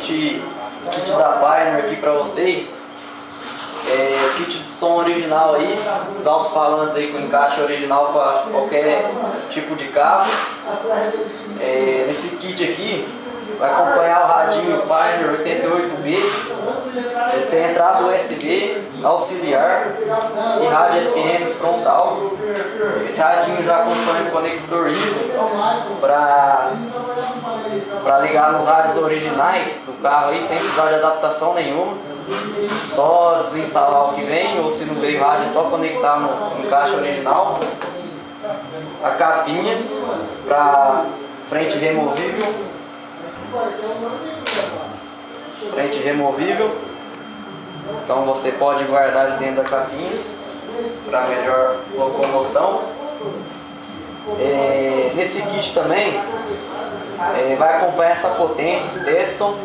kit da Pioneer aqui para vocês. Kit de som original aí, os alto-falantes aí com encaixe original para qualquer tipo de carro. Nesse kit aqui vai acompanhar o radinho Pioneer 88B. Ele tem entrada USB, auxiliar e rádio FM frontal. Esse radinho já acompanha o conector ISO para ligar nos rádios originais do carro aí, sem precisar de adaptação nenhuma. Só desinstalar o que vem, ou se não veio rádio, é só conectar no encaixe original. A capinha para frente removível. Frente removível. Então você pode guardar ele dentro da capinha para melhor locomoção. Nesse kit também vai acompanhar essa potência Stetson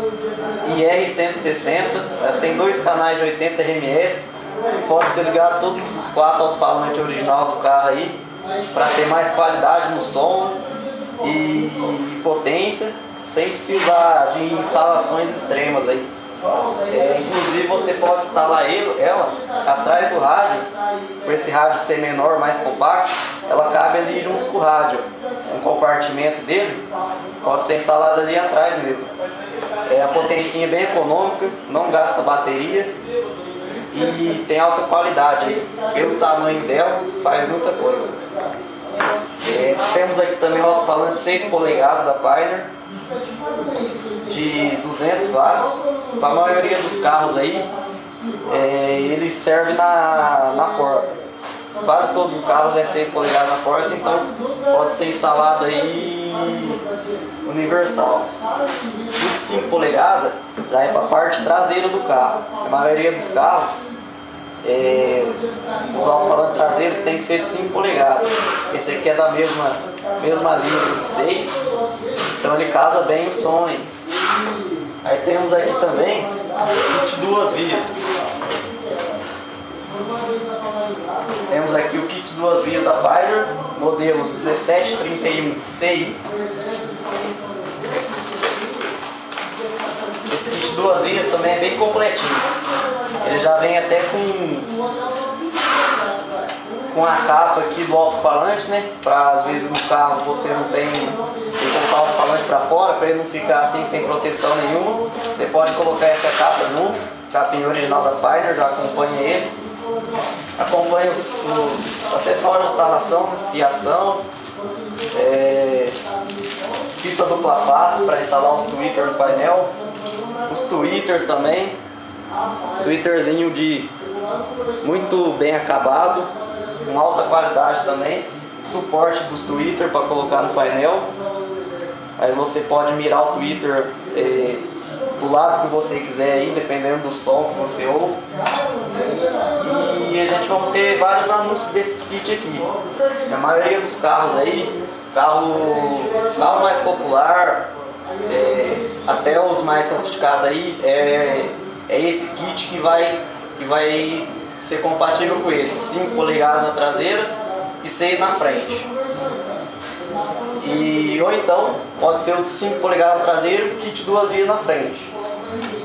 IR160. Tem dois canais de 80 RMS. Pode ser ligado a todos os 4 alto-falantes original do carro aí, para ter mais qualidade no som e potência, sem precisar de instalações extremas aí. Inclusive você pode instalar ela atrás do rádio. Por esse rádio ser menor, mais compacto, ela cabe ali junto com o rádio. Um compartimento dele pode ser instalado ali atrás mesmo. A potência é bem econômica, não gasta bateria e tem alta qualidade aí. Pelo tamanho dela, faz muita coisa. Temos aqui também o alto-falante 6 polegadas da Pioneer, de 200 watts. Para a maioria dos carros aí, ele serve na porta. Quase todos os carros é 6 polegadas na porta, então pode ser instalado aí universal. O de 5 polegadas já é para a parte traseira do carro. A maioria dos carros, os alto-falantes traseiros tem que ser de 5 polegadas. Esse aqui é da mesma linha de 6, então ele casa bem o som aí. Aí temos aqui também o kit 2 vias. Temos aqui o kit 2 vias da Pioneer, modelo 1731CI. Esse kit 2 vias também é bem completinho. Ele já vem até com a capa aqui do alto-falante, né? Para às vezes no carro você não tem que colocar o alto-falante para fora, para ele não ficar assim sem proteção nenhuma. Você pode colocar essa capa junto, capinha original da Pioneer, já acompanha ele. Acompanha os acessórios de instalação, fiação, fita dupla face para instalar os tweeters no painel, os tweeters também, tweeterzinho de muito bem acabado, com alta qualidade também, suporte dos tweeters para colocar no painel. Aí você pode mirar o tweeter do lado que você quiser aí, dependendo do som que você ouve. E a gente vai ter vários anúncios desses kits aqui. A maioria dos carros aí, os carros mais populares, até os mais sofisticados aí, é esse kit que vai ser compatível com ele. 5 polegadas na traseira e 6 na frente. Ou então pode ser o de 5 polegadas na traseira e kit 2 vias na frente.